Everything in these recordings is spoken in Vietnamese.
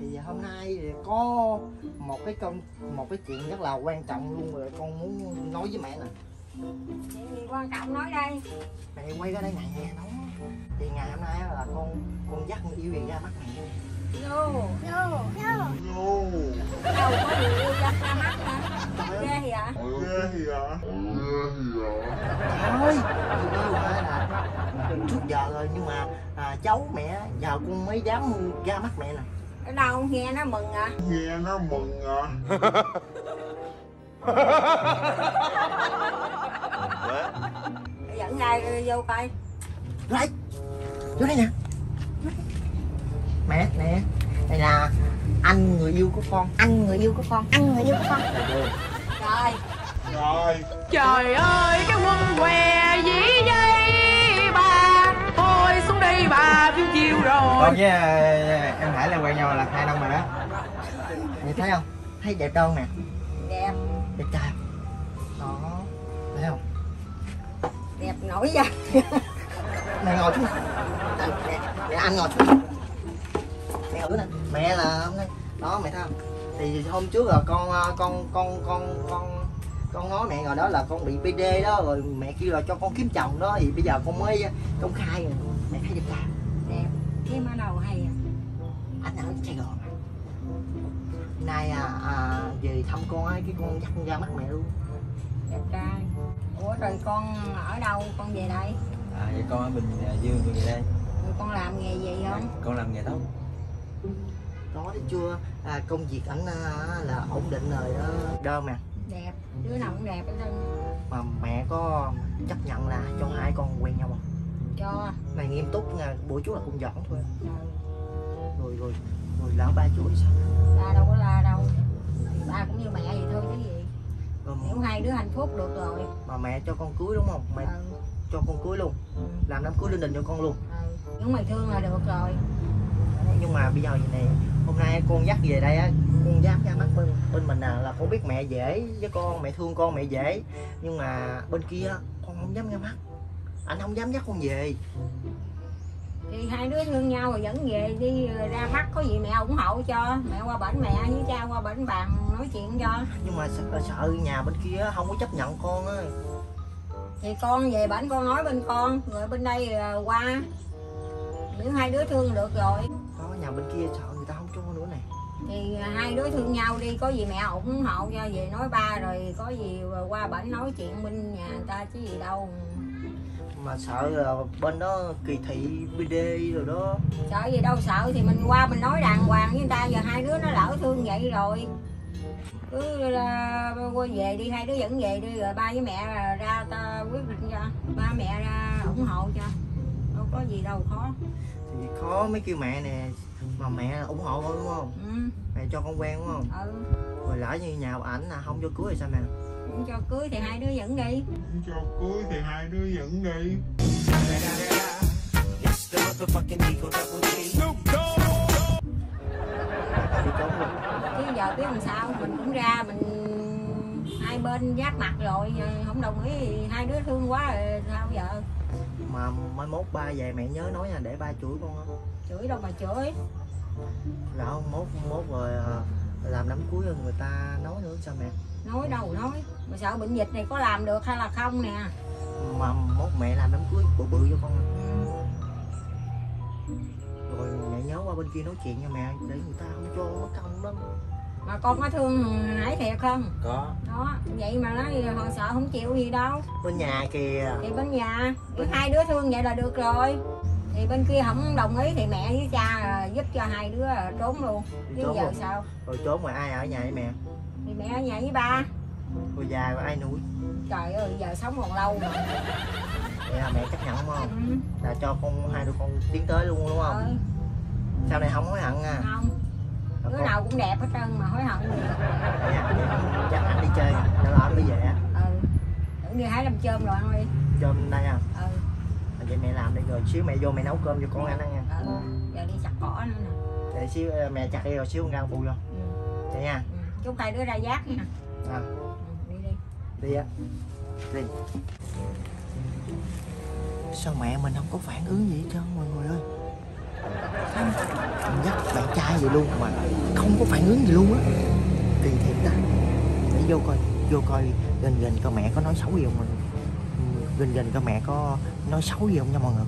Thì hôm nay thì có một cái chuyện rất là quan trọng luôn rồi, con muốn nói với mẹ nè. Chuyện gì quan trọng nói đây. Mẹ quay ra đây này nè, nó thì ngày hôm nay là con dắt người yêu gì ra mắt mẹ. Đâu có người yêu dắt ra mắt hả? Ghê vậy ạ? Thôi, yêu là trước giờ rồi, nhưng mà cháu mẹ giờ con mới dám ra mắt mẹ nè. Ở đâu nghe nó mừng à? Dẫn ra vô coi. Đây, vô đây nè. Mẹ nè, đây là anh người yêu của con. Rồi. Trời ơi, cái quân què dĩ dây bà, thôi xuống đây bà phiêu chiều rồi. Con với em Hải là quen nhau là 2 năm rồi đó. Mày thấy không? Thấy đẹp đâu nè. Đẹp. Đẹp trai. Đó, thấy không? Đẹp nổi da. Mẹ ngồi xuống. Mẹ anh ngồi xuống. Mẹ ngồi xuống nè. Mẹ là hôm nay đó, mẹ thấy không? Thì hôm trước là con nói mẹ ngồi đó là con bị PD đó, rồi mẹ kêu là cho con kiếm chồng đó, thì bây giờ con mới công khai rồi. Mẹ thấy đẹp trai. Đẹp. Kiếm ở đâu hay à? Anh ở Sài Gòn. Nay về thăm con ấy, cái con dắt con ra mắt mẹ luôn. Đẹp trai. Ủa rồi con ở đâu? Con về đây? Vậy con ở Bình Dương về đây. Rồi con làm nghề gì không? Con làm nghề tóc. Có đấy chưa? Công việc ảnh là ổn định rồi đó. Đơn nè. Đẹp. Đứa nào cũng đẹp hết trơn. Mà mẹ có chấp nhận là cho hai con quen nhau không? Cho. Này nghiêm túc nha, bữa trước là con giỡn thôi. Rồi. Rồi lão ba chuỗi sao? La đâu có la đâu. Ba cũng như mẹ vậy thôi chứ gì. Rồi, Nếu hai đứa hạnh phúc được rồi. mà mẹ cho con cưới đúng không? Mẹ cho con cưới luôn. Làm đám cưới linh đình cho con luôn. Nếu mày thương là được rồi. Nhưng mà bây giờ vậy này, hôm nay con dắt về đây á, con dám ra mắt bên mình là con biết mẹ dễ với con, mẹ thương con mẹ dễ, nhưng mà bên kia con không dám ra mắt, anh không dám dắt con về. Thì hai đứa thương nhau rồi dẫn về đi ra mắt, có gì mẹ ủng hộ cho, mẹ qua bển mẹ với cha qua bển bàn nói chuyện cho. Nhưng mà sợ nhà bên kia không có chấp nhận con á. Thì con về bển con nói bên con, rồi bên đây qua. Nếu hai đứa thương được rồi. Có nhà bên kia sợ người ta không cho nữa này. Thì hai đứa thương nhau đi, có gì mẹ ủng hộ cho, về nói ba rồi có gì qua bển nói chuyện bên nhà người ta chứ gì đâu. Mà sợ là bên đó kỳ thị BD rồi đó. Sợ gì đâu sợ, thì mình qua mình nói đàng hoàng với người ta. Giờ hai đứa nó lỡ thương vậy rồi, cứ qua về đi, hai đứa dẫn về đi, rồi ba với mẹ ra ta quyết định cho, ba mẹ ra ủng hộ cho, đâu có gì đâu khó. Thì khó mới kêu mẹ nè, mà mẹ ủng hộ thôi đúng không? Mẹ cho con quen đúng không? Rồi lỡ như nhà ảnh là không cho cưới thì sao mẹ? Không cho cưới thì hai đứa dẫn đi. Đi trốn luôn. Chứ giờ biết làm sao, mình cũng ra mình hai bên giáp mặt rồi, không đồng ý thì hai đứa thương quá rồi sao giờ. Mà mai mốt ba về mẹ nhớ nói nha, để ba chửi con không? Chửi đâu mà chửi. Là không, mốt rồi làm đám cưới người ta nói nữa sao mẹ? Nói đâu nói, mà sợ bệnh dịch này có làm được hay là không nè. Mà mốt mẹ làm đám cưới bự bự cho con. Rồi mẹ nhớ qua bên kia nói chuyện nha mẹ, để người ta không cho mất công lắm. Mà con có thương Hải thiệt không? Có. Đó, vậy mà nói họ sợ không chịu gì đâu. Bên nhà kìa. Thì bên nhà, hai đứa thương vậy là được rồi. Thì bên kia không đồng ý thì mẹ với cha giúp cho hai đứa trốn luôn. Chứ Trốn giờ luôn. sao? Rồi trốn mà ai ở nhà với mẹ? Thì mẹ ở nhà với ba. Rồi già rồi ai nuôi? Trời ơi, giờ sống còn lâu mà. Vậy là mẹ chấp nhận đúng không? Là cho hai đứa con tiến tới luôn đúng không? Sau này không hối hận nha. Không. Đứa nào cũng đẹp hết trơn mà hối hận gì. Chắc anh đi chơi, nó anh đi về. Tưởng đi hái làm chôm rồi ăn đi. Chôm đây à? Vậy mẹ làm đi, rồi xíu mẹ vô mẹ nấu cơm cho con ăn nha. Giờ đi chặt cỏ nữa nè. Để xíu mẹ chặt đi rồi xíu con ra bù vô. Vậy nha. Chúc hai đứa ra giác nha. Đi đi. Đi á. Đi. Sao mẹ mình không có phản ứng gì hết trơn mọi người ơi? Dắt bạn trai vậy luôn mà không có phản ứng gì luôn á, kỳ thiệt ta. Để vô coi gần coi mẹ có nói xấu gì không mọi người. Gần coi mẹ có nói xấu gì không nha mọi người.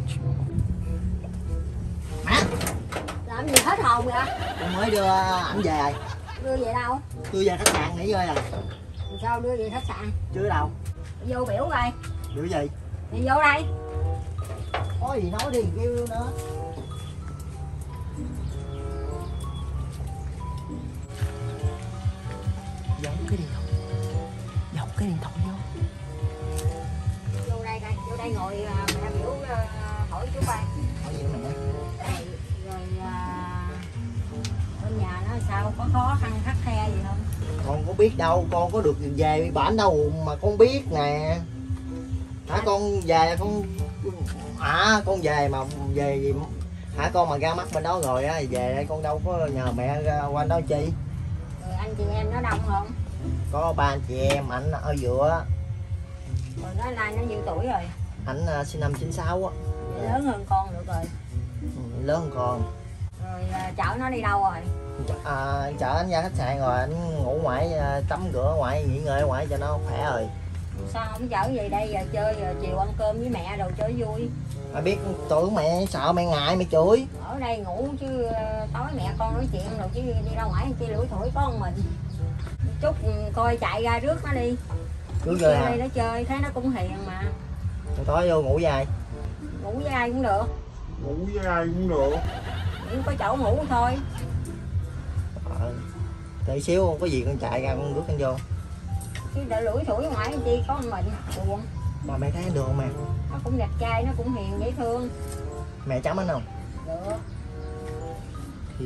Má Làm gì hết hồn vậy? con mới đưa ảnh về rồi. Đưa về đâu? Đưa về khách sạn nghỉ ngơi rồi. Sao đưa về khách sạn? Chưa đâu. Vô biểu coi. Đưa gì? Đi vô đây. Có gì nói đi kêu nữa. Giấu cái điện thoại vô. Vô đây coi, vô đây ngồi mẹ biểu hỏi chú coi. Hỏi gì mẹ? Rồi bên nhà nó sao, có khó khăn khắt khe gì không? Con có biết đâu, con có được về bản đâu mà con biết nè. Hả con về con con về mà về gì hả con mà ra mắt bên đó rồi á, về đây con đâu có nhờ mẹ ra qua đó chi. Rồi anh chị em nó đông không? Có 3 anh chị em, ảnh ở giữa. Rồi nó nay nó nhiêu tuổi rồi? Ảnh sinh năm 96 á. Lớn hơn con được rồi. Lớn hơn con. Rồi chở nó đi đâu rồi? Chở anh ra khách sạn rồi anh ngủ ngoài, tắm rửa ngoài, nghỉ ngơi ngoài cho nó khỏe rồi. Sao không chở về đây giờ chơi, giờ chiều ăn cơm với mẹ đồ chơi vui? Mà biết tưởng mẹ sợ mẹ ngại mẹ chửi. Ở đây ngủ chứ tối mẹ con nói chuyện rồi chứ đi ra ngoài chi lủi thủi có một mình. Chút coi chạy ra rước nó đi. Cứ Chơi về đây nó chơi, thấy nó cũng hiền mà. tối vô ngủ với ai? Ngủ với ai cũng được. Ngủ với ai cũng được. Chỉ có chỗ ngủ thôi. Đợi xíu có gì con chạy ra con rước anh vô. Chứ đợi lủi thủi ngoài chi có một mình buồn. Mà mẹ thấy được không mẹ? Nó cũng đẹp trai, nó cũng hiền dễ thương. Mẹ chấm anh không? Được. Thì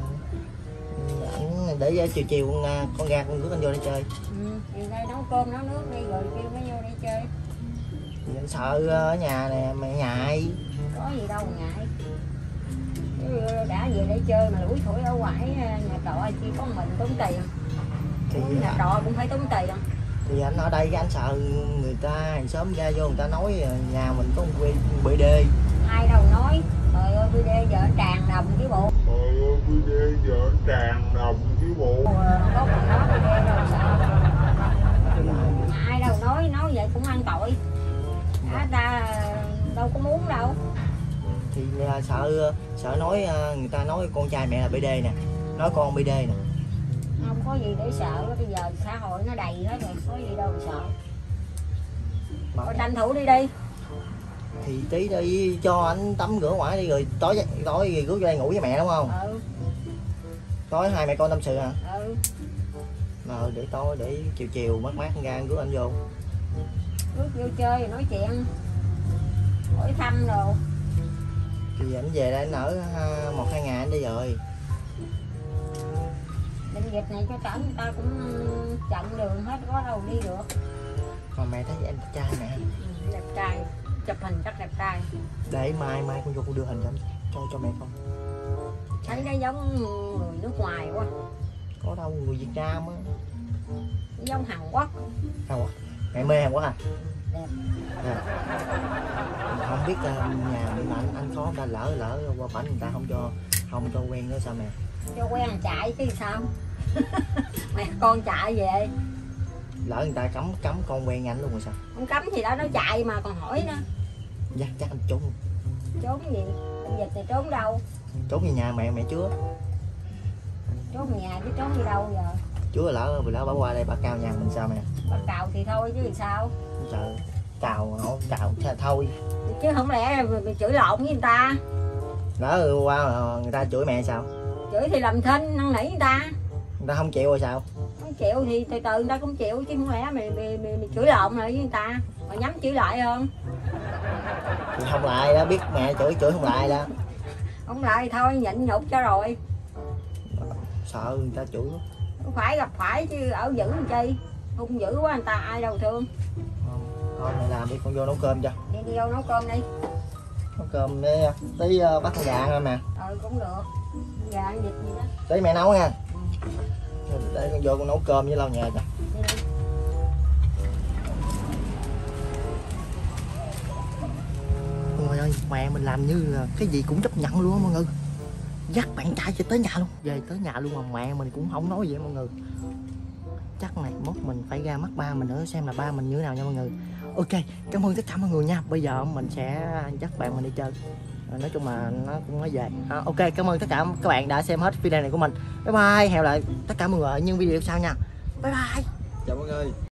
ảnh để chiều chiều con ra con rước anh vô đây chơi. Thì đây nấu cơm nấu nước đi rồi kêu nó vô đây chơi. Thì anh sợ ở nhà nè mẹ ngại. Có gì đâu ngại. Chứ đã về đây chơi mà lủi thủi ở ngoài nhà trọ chỉ có mình tốn tiền. Thì Nhà trọ cũng phải tốn tiền. thì anh ở đây cái anh sợ người ta hàng xóm ra vô người ta nói nhà mình có một BD. Ai đâu nói. Trời ơi BD giờ tràn đồng cái bộ. Trời ơi, BD giờ tràn đồng cái bộ. Có còn nói BD đâu sợ. Mà ai đâu nói vậy cũng ăn tội. Ta đâu có muốn đâu. Thì sợ nói người ta nói con trai mẹ là BD nè, nói con BD nè. Không có gì để sợ, bây giờ xã hội nó đầy hết rồi, có gì đâu sợ. Mà Thôi tranh thủ đi đi. thì tí đi cho anh tắm rửa ngoài đi rồi tối gì rước vô đây ngủ với mẹ đúng không? Tối hai mẹ con tâm sự hả? Để tối để chiều mát mát ra rước anh vô. Rước vô chơi rồi nói chuyện, hỏi thăm rồi. Thì anh về đây anh ở 1-2 ngày anh đi rồi. Định dịch này cho trển người ta cũng chặn đường hết, có đâu đi được. Mà mẹ thấy em đẹp trai mẹ. Đẹp trai, chụp hình chắc đẹp trai. Để mai con vô con đưa hình cho mẹ con. Thấy nó giống người nước ngoài quá. Có đâu người Việt Nam á. Giống Hàn Quốc. Hàn Quốc. Mẹ mê Hàn Quốc à? Đẹp. Không biết nhà bị mạnh anh có ta lỡ qua bển người ta không cho quen nữa sao mẹ? Cho quen chạy chứ sao. Mẹ con chạy về. Lỡ người ta cấm con quen anh luôn rồi sao? Không cấm gì đó, nó chạy mà còn hỏi nữa. Chắc anh trốn. Trốn gì? Bệnh dịch thì trốn đâu? Trốn về nhà mẹ chứa. Trốn nhà chứ trốn đi đâu giờ? Chứa lỡ bà qua đây bà cào nhà mình sao mẹ? Bà cào thì thôi chứ sao? Trời, cào thôi. Chứ không lẽ bị chửi lộn với người ta? Lỡ qua người ta chửi mẹ sao? Chửi thì làm thinh, năn nỉ người ta. Người ta không chịu rồi sao? Không chịu thì từ từ người ta cũng chịu, chứ không lẽ mày chửi lộn lại với người ta mà nhắm chửi lại không? Thì không lại đó, biết mẹ chửi không lại đó. Không lại thì thôi, nhịn nhục cho rồi. Sợ người ta chửi. Không phải gặp phải chứ ở dữ làm chi. Hung dữ quá người ta ai đâu thương. Thôi mẹ làm đi, con vô nấu cơm cho. Đi vô nấu cơm đi. Nấu cơm đi, tí bắt con gà thôi mà. Cũng được. Gà ăn vịt gì đó. Tí mẹ nấu nha. Để con vô con nấu cơm với lau nhà cho. Đi đi. Ngồi ơi, ơi, mẹ mình làm như là cái gì cũng chấp nhận luôn á mọi người. Dắt bạn trai cho tới nhà luôn, về tới nhà luôn mà mẹ mình cũng không nói gì mọi người. Chắc này mốt mình phải ra mắt ba mình nữa xem là ba mình như thế nào nha mọi người. Ok, cảm ơn tất cả mọi người nha. Bây giờ mình sẽ dắt bạn mình đi chơi. Nói chung là nó cũng nói về. Ok, cảm ơn tất cả các bạn đã xem hết video này của mình. Bye bye, hẹn lại tất cả mọi người ở những video sau nha. Bye bye. Chào mọi người.